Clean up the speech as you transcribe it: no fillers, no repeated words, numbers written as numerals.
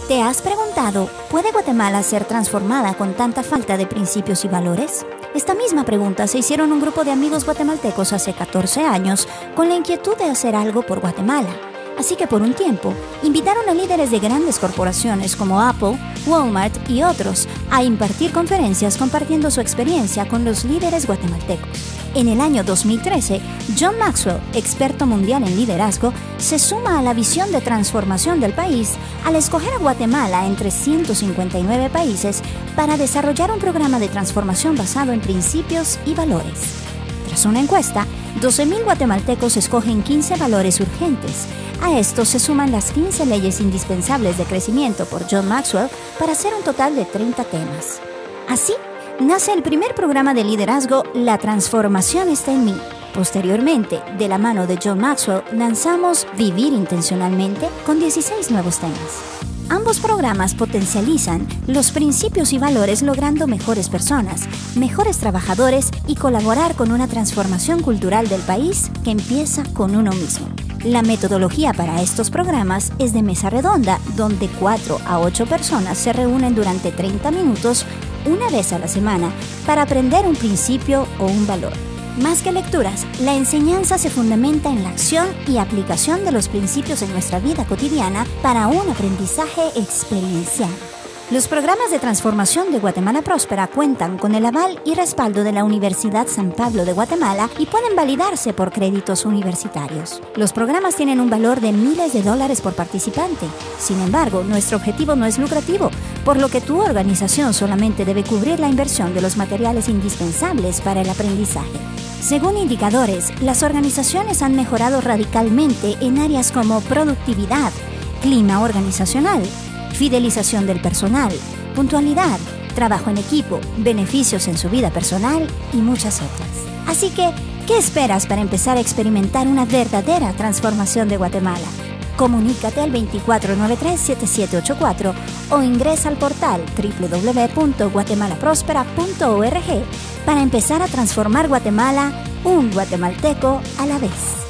¿Te has preguntado, ¿puede Guatemala ser transformada con tanta falta de principios y valores? Esta misma pregunta se hicieron un grupo de amigos guatemaltecos hace 14 años con la inquietud de hacer algo por Guatemala. Así que por un tiempo, invitaron a líderes de grandes corporaciones como Apple, Walmart y otros a impartir conferencias compartiendo su experiencia con los líderes guatemaltecos. En el año 2013, John Maxwell, experto mundial en liderazgo, se suma a la visión de transformación del país al escoger a Guatemala entre 159 países para desarrollar un programa de transformación basado en principios y valores. Tras una encuesta, 12,000 guatemaltecos escogen 15 valores urgentes. A estos se suman las 15 leyes indispensables de crecimiento por John Maxwell para hacer un total de 30 temas. Así, nace el primer programa de liderazgo La Transformación está en mí. Posteriormente, de la mano de John Maxwell, lanzamos Vivir Intencionalmente con 16 nuevos temas. Ambos programas potencializan los principios y valores logrando mejores personas, mejores trabajadores y colaborar con una transformación cultural del país que empieza con uno mismo. La metodología para estos programas es de mesa redonda, donde 4 a 8 personas se reúnen durante 30 minutos una vez a la semana para aprender un principio o un valor. Más que lecturas, la enseñanza se fundamenta en la acción y aplicación de los principios en nuestra vida cotidiana para un aprendizaje experiencial. Los programas de transformación de Guatemala Próspera cuentan con el aval y respaldo de la Universidad San Pablo de Guatemala y pueden validarse por créditos universitarios. Los programas tienen un valor de miles de dólares por participante. Sin embargo, nuestro objetivo no es lucrativo, por lo que tu organización solamente debe cubrir la inversión de los materiales indispensables para el aprendizaje. Según indicadores, las organizaciones han mejorado radicalmente en áreas como productividad, clima organizacional, fidelización del personal, puntualidad, trabajo en equipo, beneficios en su vida personal y muchas otras. Así que, ¿qué esperas para empezar a experimentar una verdadera transformación de Guatemala? Comunícate al 2493-7784 o ingresa al portal www.guatemalaprospera.org para empezar a transformar Guatemala, un guatemalteco a la vez.